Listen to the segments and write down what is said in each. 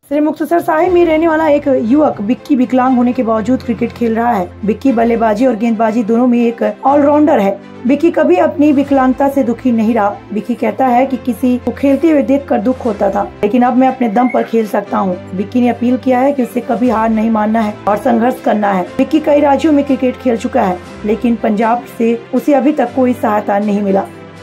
श्री मुक्तसर साहिब में रहने वाला एक युवक बिक्की विकलांग होने के बावजूद क्रिकेट खेल रहा है। बिक्की बल्लेबाजी और गेंदबाजी दोनों में एक ऑलराउंडर है। बिक्की कभी अपनी विकलांगता से दुखी नहीं रहा। बिक्की कहता है कि किसी को खेलते हुए देखकर दुख होता था, लेकिन अब मैं अपने दम पर खेल सकता हूँ। बिक्की ने अपील किया है कि उसे कभी हार नहीं मानना है और संघर्ष करना है। बिक्की कई राज्यों में क्रिकेट खेल चुका है, लेकिन पंजाब से उसे अभी तक कोई सहायता नहीं मिला।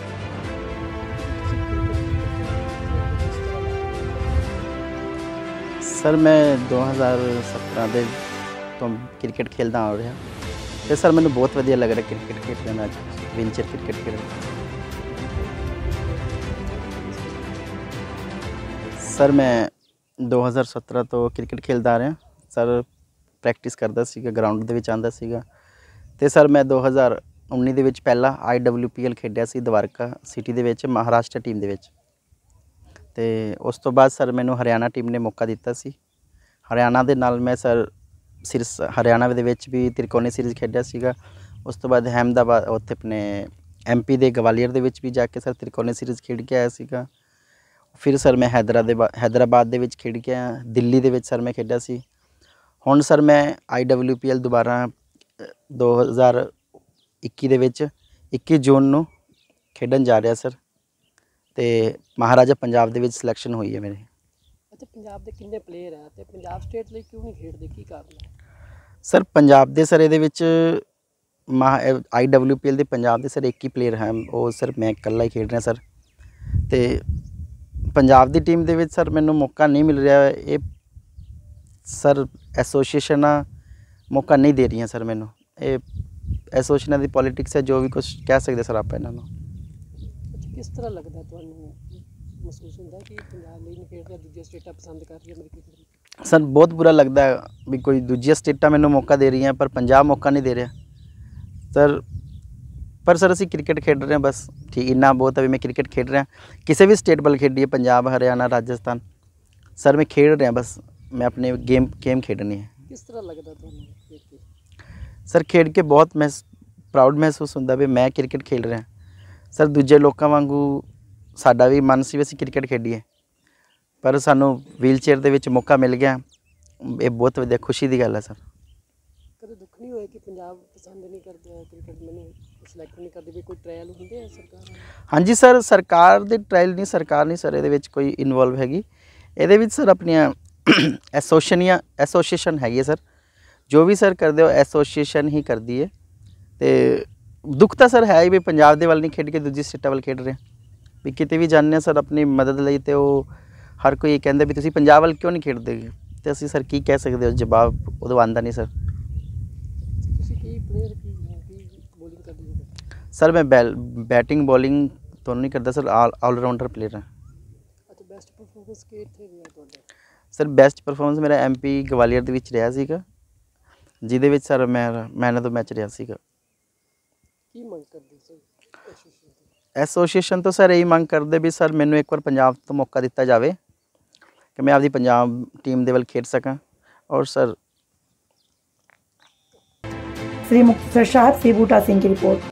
सर मैं 2017 ਦੇ ਤੋਂ ਕ੍ਰਿਕਟ ਖੇਡਦਾ ਆ ਰਿਹਾ ਤੇ ਸਰ ਮੈਨੂੰ ਬਹੁਤ ਵਧੀਆ ਲੱਗ ਰਿਹਾ ਕ੍ਰਿਕਟ ਖੇਡਣਾ ਅੱਜ ਵੀਲਚੇਅਰ ਕ੍ਰਿਕਟ ਖੇਡਣਾ। ਸਰ ਮੈਂ 2017 ਤੋਂ ਕ੍ਰਿਕਟ ਖੇਡਦਾ ਆ ਰਿਹਾ ਸਰ, ਪ੍ਰੈਕਟਿਸ ਕਰਦਾ ਸੀਗਾ, ਗਰਾਊਂਡ ਦੇ ਵਿੱਚ ਆਉਂਦਾ ਸੀਗਾ ਤੇ ਸਰ ਮੈਂ 2019 ਦੇ ਵਿੱਚ ਪਹਿਲਾ IWPL ਖੇਡਿਆ ਸੀ ਦਵਾਰਕਾ ਸਿਟੀ ਦੇ ਵਿੱਚ ਮਹਾਰਾਸ਼ਟਰ ਟੀਮ ਦੇ ਵਿੱਚ। ਤੇ ਉਸ ਤੋਂ ਬਾਅਦ ਸਰ ਮੈਨੂੰ ਹਰਿਆਣਾ ਟੀਮ ਨੇ ਮੌਕਾ ਦਿੱਤਾ ਸੀ। ਹਰਿਆਣਾ ਦੇ ਨਾਲ ਮੈਂ ਸਰ ਹਰਿਆਣਾ ਦੇ ਵਿੱਚ ਵੀ ਤ੍ਰਿਕੋਣੀ ਸੀਰੀਜ਼ ਖੇਡਿਆ ਸੀਗਾ। ਉਸ ਤੋਂ ਬਾਅਦ ਅਹਿਮਦਾਬਾਦ ਉੱਥੇ ਆਪਣੇ MP ਦੇ ਗਵਾਲੀਅਰ ਦੇ ਵਿੱਚ ਵੀ ਜਾ ਕੇ ਸਰ ਤ੍ਰਿਕੋਣੀ ਸੀਰੀਜ਼ ਖੇਡ ਕੇ ਆਇਆ ਸੀਗਾ। ਫਿਰ ਸਰ ਮੈਂ ਹੈਦਰਾਬਾਦ ਦੇ ਵਿੱਚ ਖੇਡ ਕੇ ਆਇਆ। ਦਿੱਲੀ ਦੇ ਵਿੱਚ ਸਰ ਮੈਂ ਖੇਡਿਆ ਸੀ। ਹੁਣ ਸਰ ਮੈਂ IWPL ਦੁਬਾਰਾ 2021 ਦੇ ਵਿੱਚ 21 ਜੂਨ ਨੂੰ ਖੇਡਣ ਜਾ ਰਿਹਾ ਸਰ ਤੇ ਮਹਾਰਾਜਾ ਪੰਜਾਬ ਦੇ ਵਿੱਚ ਸਿਲੈਕਸ਼ਨ ਹੋਈ ਹੈ ਮੇਰੇ। ਅੱਛਾ, ਪੰਜਾਬ ਦੇ ਕਿੰਨੇ ਪਲੇਅਰ ਹੈ ਤੇ ਪੰਜਾਬ ਸਟੇਟ ਲਈ ਕਿਉਂ ਨਹੀਂ ਖੇਡਦੇ, ਕੀ ਕਾਰਨ ਹੈ? ਸਰ ਪੰਜਾਬ ਦੇ ਸਰ ਇਹਦੇ ਵਿੱਚ IWPL ਦੇ ਪੰਜਾਬ ਦੇ ਸਰ ਇੱਕ ਹੀ ਪਲੇਅਰ ਹੈ, ਉਹ ਸਰ ਮੈਂ ਇਕੱਲਾ ਹੀ ਖੇਡ ਰਿਹਾ ਸਰ। ਤੇ ਪੰਜਾਬ ਦੀ ਟੀਮ ਦੇ ਵਿੱਚ ਸਰ ਮੈਨੂੰ ਮੌਕਾ ਨਹੀਂ ਮਿਲ ਰਿਹਾ। ਇਹ ਸਰ ਐਸੋਸੀਏਸ਼ਨਾਂ ਮੌਕਾ ਨਹੀਂ ਦੇ ਰਹੀਆਂ ਸਰ ਮੈਨੂੰ। ਇਹ ਐਸੋਸੀਏਸ਼ਨਾਂ ਦੀ ਪੋਲੀਟਿਕਸ ਹੈ, ਜੋ ਵੀ ਕੁਝ ਕਹਿ ਸਕਦੇ ਸਰ ਆਪਾਂ ਇਹਨਾਂ ਨੂੰ। ਕਿਸ ਤਰ੍ਹਾਂ ਲੱਗਦਾ ਤੁਹਾਨੂੰ, ਮਹਿਸੂਸ ਹੁੰਦਾ ਕਿ ਪੰਜਾਬ ਲਈ ਨਹੀਂ ਖੇਡ ਰਿਹਾ, ਦੂਜੀਆਂ ਸਟੇਟਾਂ ਪਸੰਦ ਕਰ ਰਹੀਆਂ ਮੇਰੇ ਕ੍ਰਿਕਟ? ਸਰ ਬਹੁਤ ਬੁਰਾ ਲੱਗਦਾ ਵੀ ਕੋਈ ਦੂਜੀਆਂ ਸਟੇਟਾਂ ਮੈਨੂੰ ਮੌਕਾ ਦੇ ਰਹੀਆਂ ਪਰ ਪੰਜਾਬ ਮੌਕਾ ਨਹੀਂ ਦੇ ਰਿਹਾ ਸਰ। ਪਰ ਸਰ ਅਸੀਂ ਕ੍ਰਿਕਟ ਖੇਡ ਰਹੇ ਹਾਂ ਬਸ, ਠੀਕ ਇੰਨਾ ਬਹੁਤ ਹੈ ਵੀ ਮੈਂ ਕ੍ਰਿਕਟ ਖੇਡ ਰਿਹਾ। ਕਿਸੇ ਵੀ ਸਟੇਟ ਵੱਲ ਖੇਡੀਏ, ਪੰਜਾਬ, ਹਰਿਆਣਾ, ਰਾਜਸਥਾਨ, ਸਰ ਮੈਂ ਖੇਡ ਰਿਹਾ ਬਸ। ਮੈਂ ਆਪਣੇ ਗੇਮ ਖੇਡਣੀ ਹੈ। ਕਿਸ ਤਰ੍ਹਾਂ ਲੱਗਦਾ ਤੁਹਾਨੂੰ ਖੇਡ ਕੇ? ਸਰ ਖੇਡ ਕੇ ਬਹੁਤ ਪ੍ਰਾਊਡ ਮਹਿਸੂਸ ਹੁੰਦਾ ਵੀ ਮੈਂ ਕ੍ਰਿਕਟ ਖੇਡ ਰਿਹਾ ਸਰ। ਦੂਜੇ ਲੋਕਾਂ ਵਾਂਗੂ ਸਾਡਾ ਵੀ ਮਨ ਸੀ ਵੀ ਅਸੀਂ ਕ੍ਰਿਕਟ ਖੇਡੀਏ, ਪਰ ਸਾਨੂੰ ਵੀਲਚੇਅਰ ਦੇ ਵਿੱਚ ਮੌਕਾ ਮਿਲ ਗਿਆ। ਇਹ ਬਹੁਤ ਵਧੀਆ ਖੁਸ਼ੀ ਦੀ ਗੱਲ ਹੈ ਸਰ। ਕਦੇ ਦੁੱਖ ਨਹੀਂ ਹੋਇਆ ਕਿ ਪੰਜਾਬ ਪਸੰਦ ਨਹੀਂ ਕਰਦੇ ਕ੍ਰਿਕਟ, ਮੈਨੂੰ ਸਿਲੈਕਟ ਨਹੀਂ ਕਰਦੇ? ਵੀ ਕੋਈ ਟ੍ਰਾਇਲ ਹੁੰਦੇ ਆ ਸਰਕਾਰ? ਹਾਂਜੀ ਸਰ, ਸਰਕਾਰ ਦੇ ਟ੍ਰਾਇਲ ਨਹੀਂ, ਸਰਕਾਰ ਨਹੀਂ ਸਰ ਇਹਦੇ ਵਿੱਚ ਕੋਈ ਇਨਵੋਲਵ ਹੈਗੀ। ਇਹਦੇ ਵਿੱਚ ਸਰ ਆਪਣੀਆਂ ਐਸੋਸੀਏਸ਼ਨ ਹੈਗੀ ਹੈ ਸਰ। ਜੋ ਵੀ ਸਰ ਕਰਦੇ ਹੋ ਐਸੋਸੀਏਸ਼ਨ ਹੀ ਕਰਦੀ ਹੈ। ਤੇ ਦੁੱਖ ਤਾਂ ਸਰ ਹੈ ਹੀ ਵੀ ਪੰਜਾਬ ਦੇ ਵੱਲ ਨਹੀਂ ਖੇਡ ਕੇ ਦੂਜੀ ਸਟੇਟਾਂ ਵੱਲ ਖੇਡ ਰਹੇ ਵੀ। ਕਿਤੇ ਵੀ ਜਾਂਦੇ ਸਰ ਆਪਣੀ ਮਦਦ ਲਈ ਤੇ ਉਹ ਹਰ ਕੋਈ ਇਹ ਕਹਿੰਦਾ ਵੀ ਤੁਸੀਂ ਪੰਜਾਬ ਵੱਲ ਕਿਉਂ ਨਹੀਂ ਖੇਡਦੇ, ਤੇ ਅਸੀਂ ਸਰ ਕੀ ਕਹਿ ਸਕਦੇ ਹੋ, ਜਵਾਬ ਉਦੋਂ ਆਉਂਦਾ ਨਹੀਂ ਸਰ। ਤੁਸੀਂ ਕੀ ਪਲੇਅਰ ਕੀ ਬੋਲਿੰਗ ਕਰਦੇ ਹੋ? ਸਰ ਮੈਂ ਬੈਟਿੰਗ ਬੋਲਿੰਗ ਦੋਨੋਂ ਨਹੀਂ ਕਰਦਾ ਸਰ, ਆਲਰਾਊਂਡਰ ਪਲੇਅਰ ਹਾਂ। ਅੱਛਾ, ਬੈਸਟ ਪਰਫਾਰਮੈਂਸ ਕਿੱਥੇ ਰਿਹਾ ਤੁਹਾਡਾ? ਸਰ ਬੈਸਟ ਪਰਫਾਰਮੈਂਸ ਮੇਰਾ MP ਗਵਾਲੀਅਰ ਦੇ ਵਿੱਚ ਰਿਹਾ ਸੀਗਾ, ਜਿਹਦੇ ਵਿੱਚ ਸਰ ਮੈਂ ਮੈਨ ਆਫ ਦਾ ਮੈਚ ਰਿਹਾ ਸੀਗਾ। ਕੀ ਮੰਗ ਕਰਦੇ ਸਰ ਐਸੋਸੀਏਸ਼ਨ ਤੋਂ? ਸਰ ਇਹੀ ਮੰਗ ਕਰਦੇ ਵੀ ਸਰ ਮੈਨੂੰ ਇੱਕ ਵਾਰ ਪੰਜਾਬ ਤੋਂ ਮੌਕਾ ਦਿੱਤਾ ਜਾਵੇ ਕਿ ਮੈਂ ਆਪਦੀ ਪੰਜਾਬ ਟੀਮ ਦੇ ਵੱਲ ਖੇਡ ਸਕਾਂ। ਔਰ ਸਰ श्री मुक्तसर साहिब से बूटा सिंह की रिपोर्ट।